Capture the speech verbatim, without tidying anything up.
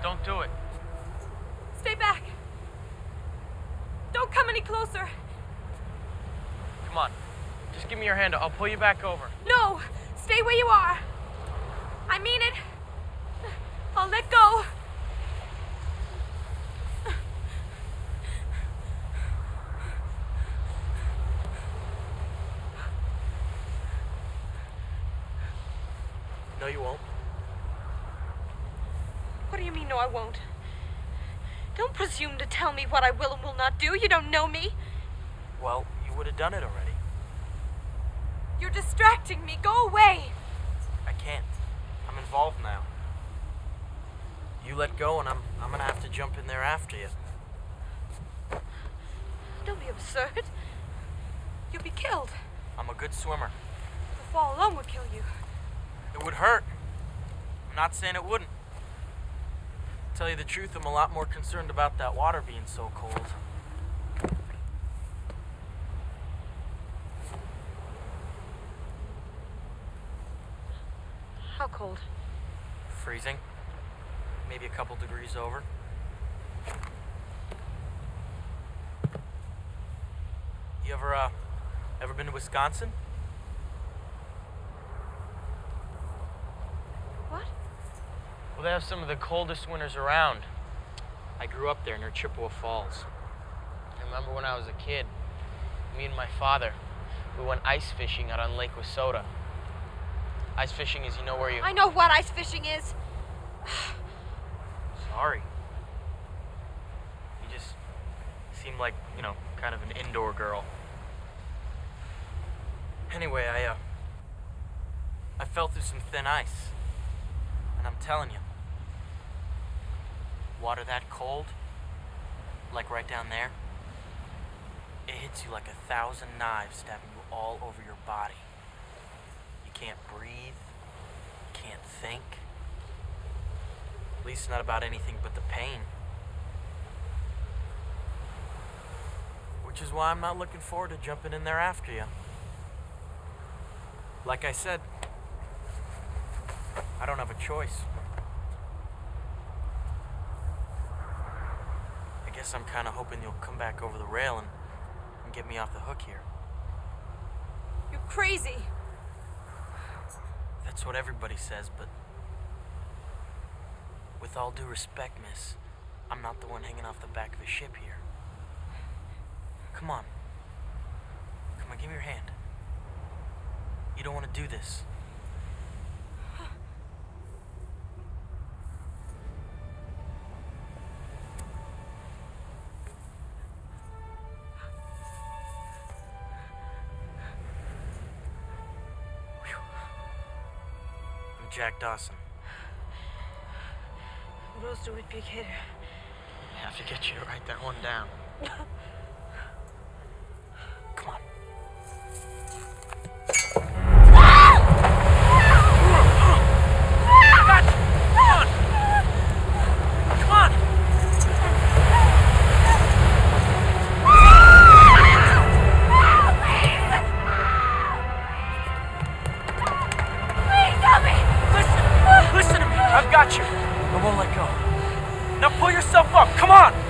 Don't do it. Stay back. Don't come any closer. Come on. Just give me your hand. I'll pull you back over. No! Stay where you are. I mean it. I'll let go. No, you won't. What do you mean, no, I won't? Don't presume to tell me what I will and will not do. You don't know me. Well, you would have done it already. You're distracting me. Go away. I can't. I'm involved now. You let go and I'm I'm gonna have to jump in there after you. Don't be absurd. You'll be killed. I'm a good swimmer. The fall alone would kill you. It would hurt. I'm not saying it wouldn't. To tell you the truth, I'm a lot more concerned about that water being so cold. How cold? Freezing. Maybe a couple degrees over. You ever, uh, ever been to Wisconsin? What? Well, they have some of the coldest winters around. I grew up there near Chippewa Falls. I remember when I was a kid, me and my father, we went ice fishing out on Lake Wissota. Ice fishing is, you know, where you... I know what ice fishing is. Sorry. You just seem like, you know, kind of an indoor girl. Anyway, I, uh... I fell through some thin ice. And I'm telling you, water that cold, like right down there, it hits you like a thousand knives stabbing you all over your body. You can't breathe, you can't think. At least not about anything but the pain. Which is why I'm not looking forward to jumping in there after you. Like I said, I don't have a choice. I guess I'm kind of hoping you'll come back over the rail and, and get me off the hook here. You're crazy. That's what everybody says, but with all due respect, miss, I'm not the one hanging off the back of the ship here. Come on. Come on, give me your hand. You don't want to do this. I'm Jack Dawson. Rose to it, big hitter. I have to get you to write that one down. Come on. Gotcha. Come on. Come on. Please help me. Listen. Listen to me. I've got you. I won't let go. Now pull yourself up. Come on.